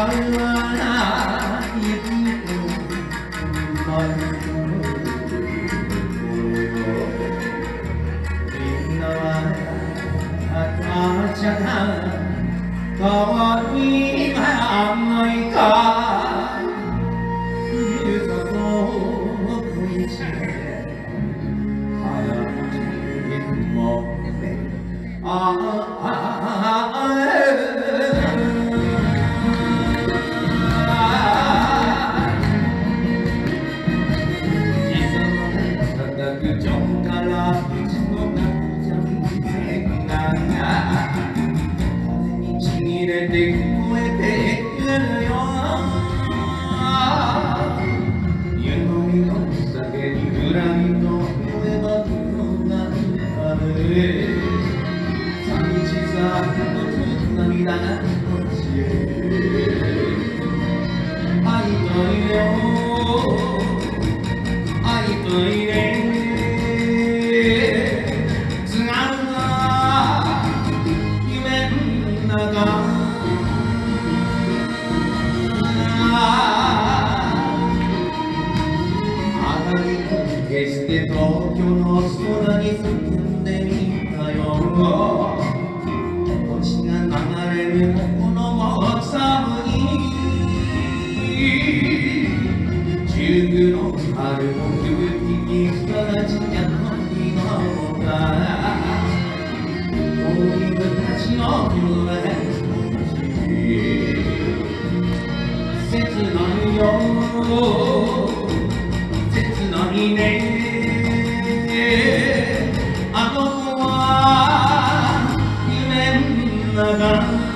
変わりがないかゆざと恋し花にもねで聞こえてくるよ夢の酒に恨みと声がある寂しさと涙が落ち愛といれ愛といれつがるは夢の中決して東京の空に進んでみたよ星が流れるこのも寒い中の春の空気に育ちやの日のだ遠い昔の夢切ないよ切ないねあの子は夢の中